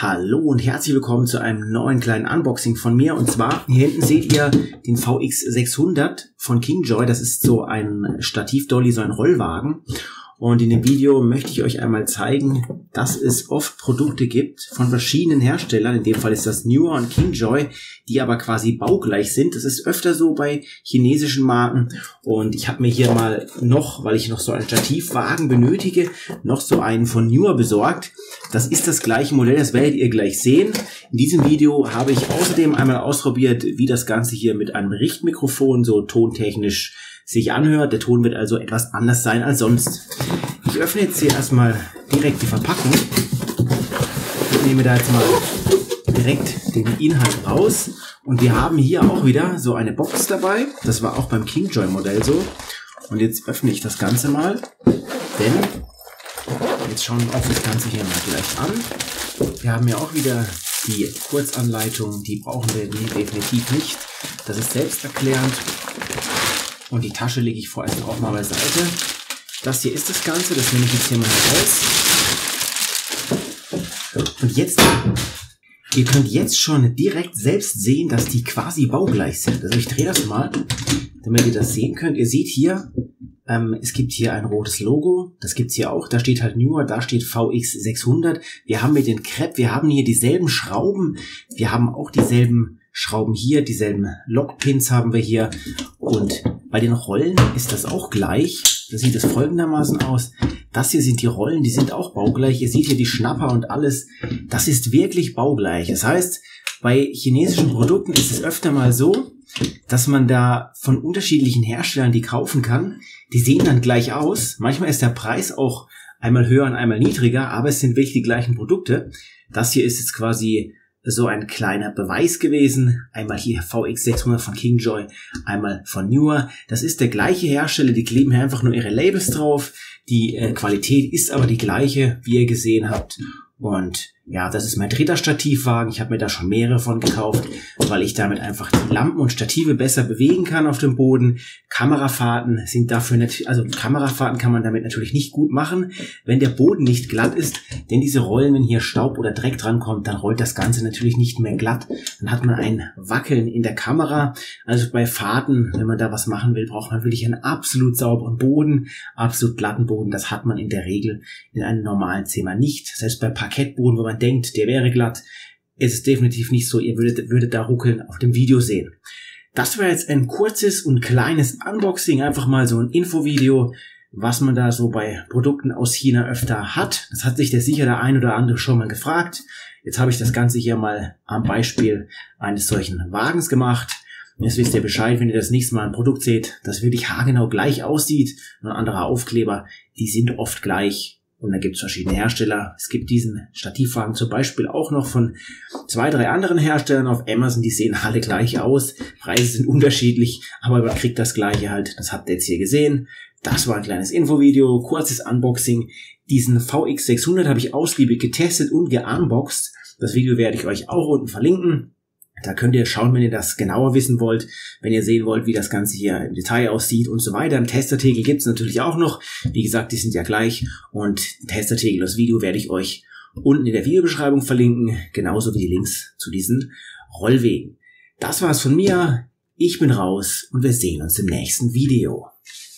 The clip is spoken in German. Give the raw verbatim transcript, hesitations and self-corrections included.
Hallo und herzlich willkommen zu einem neuen kleinen Unboxing von mir. Und zwar, hier hinten seht ihr den V X sechshundert von KingJoy. Das ist so ein Stativ-Dolly, so ein Rollwagen. Und in dem Video möchte ich euch einmal zeigen, dass es oft Produkte gibt von verschiedenen Herstellern. In dem Fall ist das Neewer und KingJoy, die aber quasi baugleich sind. Das ist öfter so bei chinesischen Marken. Und ich habe mir hier mal noch, weil ich noch so einen Stativwagen benötige, noch so einen von Neewer besorgt. Das ist das gleiche Modell, das werdet ihr gleich sehen. In diesem Video habe ich außerdem einmal ausprobiert, wie das Ganze hier mit einem Richtmikrofon so tontechnisch sich anhört. Der Ton wird also etwas anders sein als sonst. Ich öffne jetzt hier erstmal direkt die Verpackung. Ich nehme da jetzt mal direkt den Inhalt raus. Und wir haben hier auch wieder so eine Box dabei. Das war auch beim KingJoy Modell so. Und jetzt öffne ich das Ganze mal. Denn jetzt schauen wir uns das Ganze hier mal gleich an. Wir haben ja auch wieder die Kurzanleitung. Die brauchen wir definitiv nicht. Das ist selbsterklärend. Und die Tasche lege ich vorerst auch mal beiseite. Das hier ist das Ganze, das nehme ich jetzt hier mal heraus. Und jetzt, ihr könnt jetzt schon direkt selbst sehen, dass die quasi baugleich sind. Also ich drehe das mal, damit ihr das sehen könnt. Ihr seht hier, ähm, es gibt hier ein rotes Logo. Das gibt's hier auch. Da steht halt Neewer, da steht V X sechshundert. Wir haben mit den Crepe, wir haben hier dieselben Schrauben. Wir haben auch dieselben Schrauben hier, dieselben Lockpins haben wir hier. Und bei den Rollen ist das auch gleich. Da sieht es folgendermaßen aus. Das hier sind die Rollen, die sind auch baugleich. Ihr seht hier die Schnapper und alles. Das ist wirklich baugleich. Das heißt, bei chinesischen Produkten ist es öfter mal so, dass man da von unterschiedlichen Herstellern die kaufen kann. Die sehen dann gleich aus. Manchmal ist der Preis auch einmal höher und einmal niedriger, aber es sind wirklich die gleichen Produkte. Das hier ist jetzt quasi so ein kleiner Beweis gewesen. Einmal hier V X sechshundert von KingJoy, einmal von Neewer. Das ist der gleiche Hersteller, die kleben hier einfach nur ihre Labels drauf. Die äh, Qualität ist aber die gleiche, wie ihr gesehen habt. Und ja, das ist mein dritter Stativwagen. Ich habe mir da schon mehrere von gekauft, weil ich damit einfach die Lampen und Stative besser bewegen kann auf dem Boden. Kamerafahrten sind dafür natürlich, also Kamerafahrten kann man damit natürlich nicht gut machen, wenn der Boden nicht glatt ist. Denn diese Rollen, wenn hier Staub oder Dreck dran kommt, dann rollt das Ganze natürlich nicht mehr glatt. Dann hat man ein Wackeln in der Kamera. Also bei Fahrten, wenn man da was machen will, braucht man wirklich einen absolut sauberen Boden, absolut glatten Boden. Das hat man in der Regel in einem normalen Zimmer nicht. Selbst bei Parkettboden, wo man denkt, der wäre glatt, ist es definitiv nicht so. Ihr würdet, würdet da ruckeln auf dem Video sehen. Das war jetzt ein kurzes und kleines Unboxing, einfach mal so ein Infovideo, was man da so bei Produkten aus China öfter hat. Das hat sich der sicher der ein oder andere schon mal gefragt. Jetzt habe ich das Ganze hier mal am Beispiel eines solchen Wagens gemacht. Und jetzt wisst ihr Bescheid, wenn ihr das nächste Mal ein Produkt seht, das wirklich haargenau gleich aussieht, und ein anderer Aufkleber, die sind oft gleich. Und da gibt es verschiedene Hersteller. Es gibt diesen Stativwagen zum Beispiel auch noch von zwei, drei anderen Herstellern auf Amazon. Die sehen alle gleich aus. Preise sind unterschiedlich, aber man kriegt das Gleiche halt. Das habt ihr jetzt hier gesehen. Das war ein kleines Infovideo, kurzes Unboxing. Diesen V X sechshundert habe ich ausgiebig getestet und geunboxed. Das Video werde ich euch auch unten verlinken. Da könnt ihr schauen, wenn ihr das genauer wissen wollt, wenn ihr sehen wollt, wie das Ganze hier im Detail aussieht und so weiter. Ein Testartikel gibt es natürlich auch noch. Wie gesagt, die sind ja gleich. Und ein Testartikel, das Video werde ich euch unten in der Videobeschreibung verlinken. Genauso wie die Links zu diesen Rollwegen. Das war's von mir. Ich bin raus und wir sehen uns im nächsten Video.